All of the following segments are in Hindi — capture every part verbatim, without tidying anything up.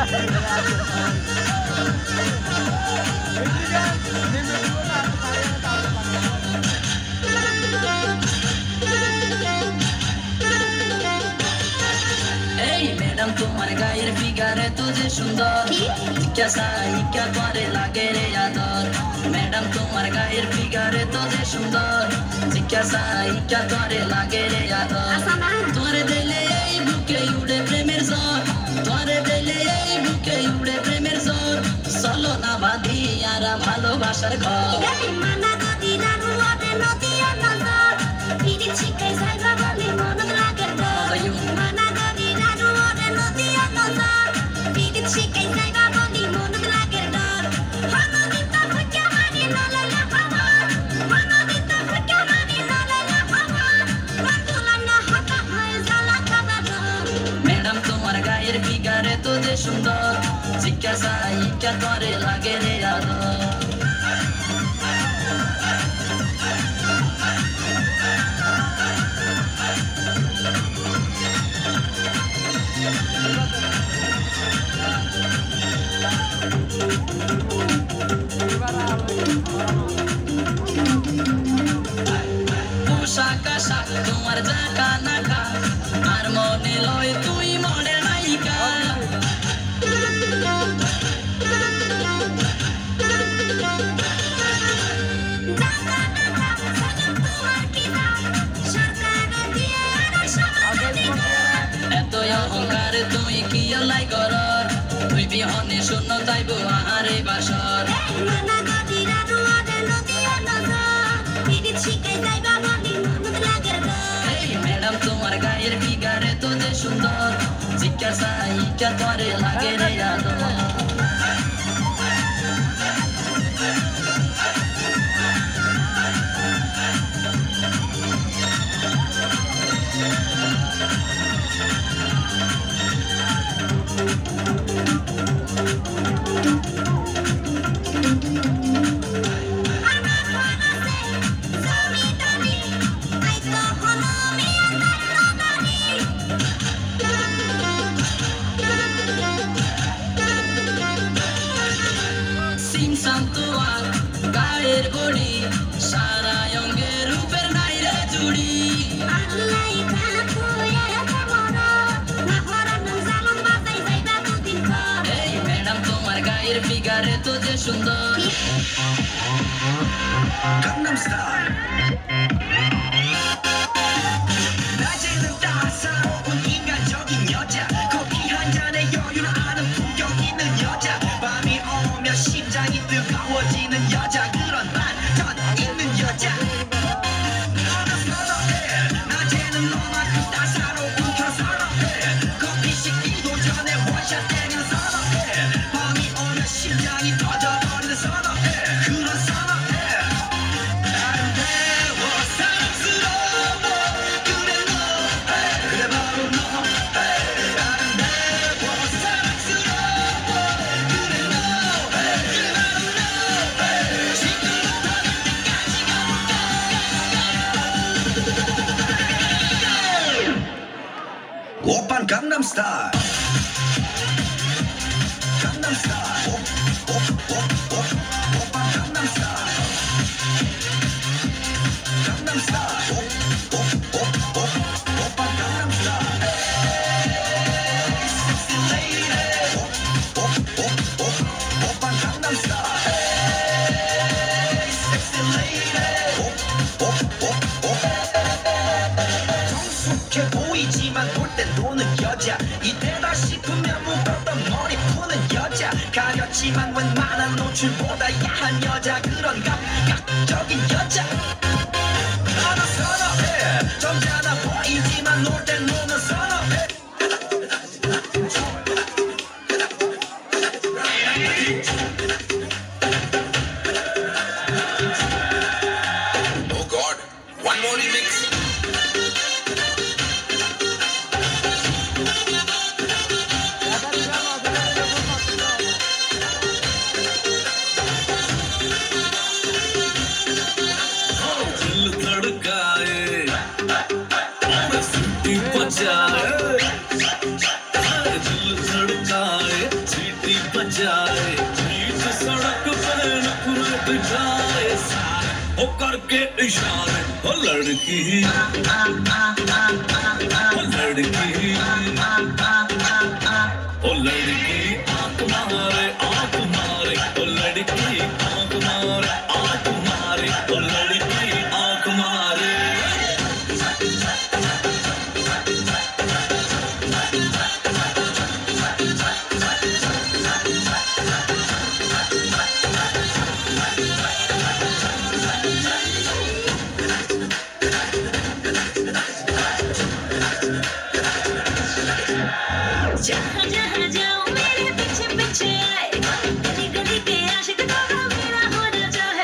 मैडम तुम्हारे गायर फिगर है तुझे सुंदर क्या साई क्या तुम्हारे लागे रे यादर मैडम तुम्हारे गायर फिगर है तुझे सुंदर क्या साई क्या तुम्हारे लागे रे यादर तुम्हारे दिले এই বুকে উড়ে প্রেমের ঝড় তোমারে দিলে এই বুকে উড়ে প্রেমের ঝড় চলো না বাঁধি আর ভালোবাসার ঘর মানা গদি রানু ওরে নদী আর নজর পিড়ি ছিকে যাইবা বলে মন লাগে তো মানা গদি রানু ওরে নদী আর নজর পিড়ি ছিকে যাইবা বলে মন লাগে ডর হানো দিতা ফুটা মারি নলালা হাওয়া হানো দিতা ফুটা মারি নলালা হাওয়া বাতুলা না হাতা হয় জালা খাবার ম্যাডাম তোমার গায়ের ফিগারে তো যে সুন্দর জিজ্ঞাসা ইকা করে লাগে রে আদর পোশাক আশাক তোমার জাকা নাকা আর মনে লয় তুই মনের নায়িকা এত অহংকার তুই কি লাই কর তুই বিহনে শূন্য তাইব আহারে বাসর ম্যাডাম তোমার গায়ের ফিগারে তো যে সুন্দর জিজ্ঞাসা ইকা করে লাগে রে আদর তোমার গায়ের বড়ি সারা অঙ্গের রূপের নাই রে জুড়ি এই ম্যাডাম তোমার গায়ের ফিগারে তো যে সুন্দর Gangnam Style 낮에는 따사로운 인간적인 여자 커피 한 잔에 여유를 아는 품격 있는 여자 밤이 오면 심장이 뜨거워지는 여자 그런 반전 있는 여자 너는 선호해 낮에는 너만큼 따사로운 편 선호해 커피 식기도 전에 원샷 때리는 선호해 밤이 오면 심장이 터져버리는 선호해 그런 선호해 아름다워 사랑스러워 그래 너 그래 바로 너 아름다워 사랑스러워 그래 너 그래 바로 너 시끄럽다는 때까지 가볼까 오빤 강남스타일 강남스타일 오빤 강남스타일 강남스타일 오빤 강남스타일 섹시 레이디 오빤 강남스타일 섹시 레이디 정숙해 보이지만 볼 땐 노는 여자 이때다 싶으면 묶었던 머리 푸는 여자 가렸지만 웬만한 노출보다 야한 여자 그런 감각적인 여자 나는 선호해 점잖아 보이지만 놀 땐 노는 선호해 Oh God, one more remix. दिल धड़काए मैं सिटी बज शान है ओ लड़की ओ लड़की ओ लड़की आंख मारे आंख मारे ओ लड़की आंख मारे आंख मारे ओ लड़की आंख मारे जहाँ जहाँ जाऊँ मेरे पीछे पीछे आए गली गली के आशिक तो मेरा होना चाहे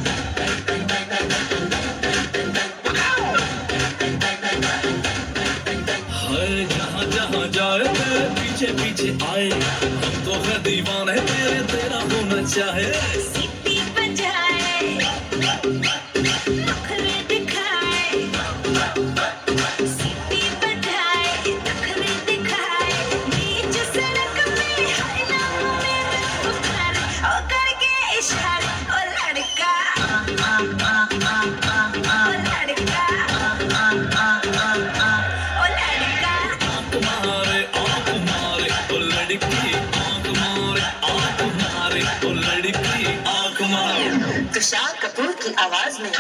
हाय जहाँ जहाँ जाए तेरे पीछे पीछे आए हम तो है दीवाने तेरे तेरा होना चाहे सीटी बजाए नखरे दिखाए सीटी बजाए नखरे दिखाए बीच सड़क पे हाय नाम में पुकारे ओ करके इशारे ओ लड़का ओ लड़का ओ लड़का आंख मारे आंख मारे ओ लड़की आंख मारे आंख मारे ओ लड़की आंख मारे तुषार कपूर की आवाज में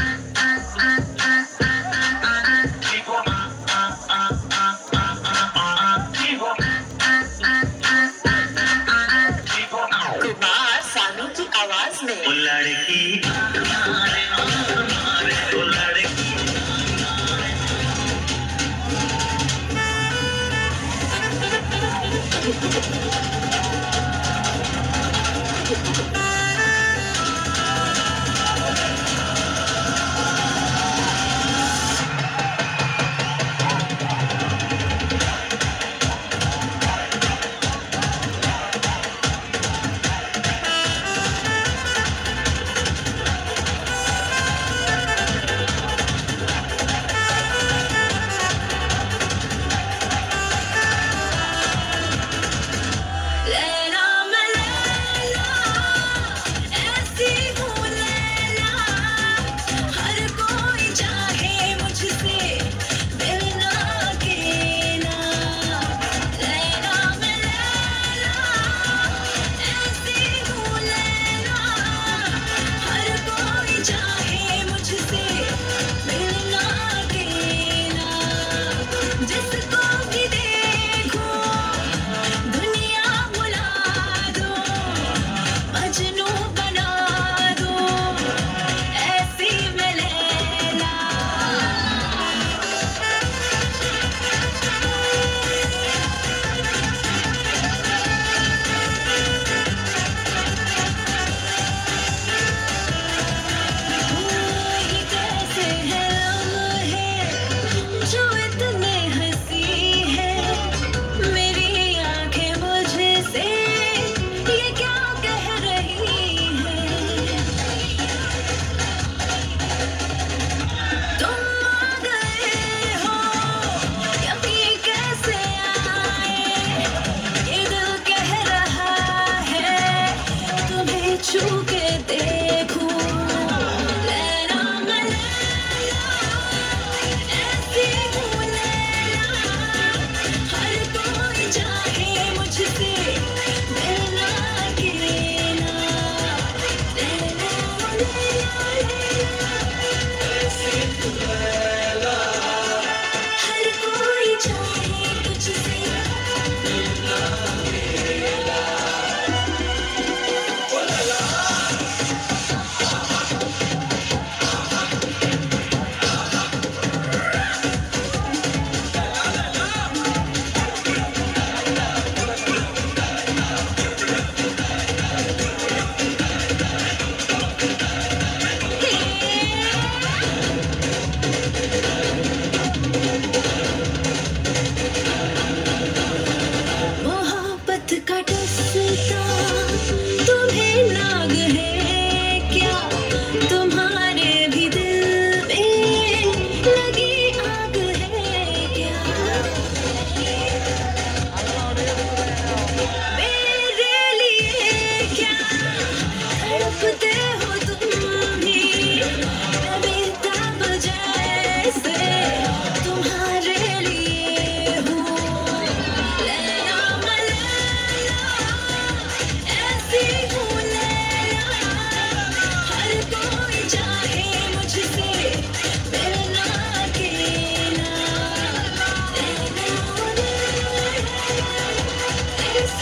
कुमार सानू की आवाज में ओ लड़की आंख मारे आंख मारे ओ लड़की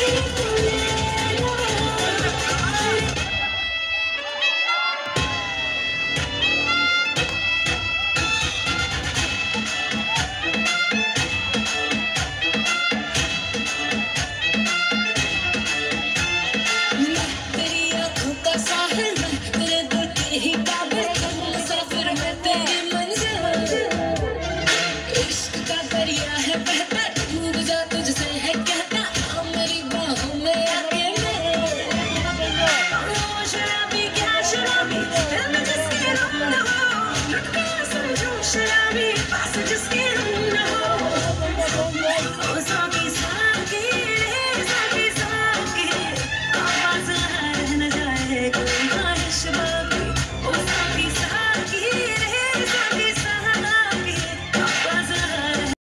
Keep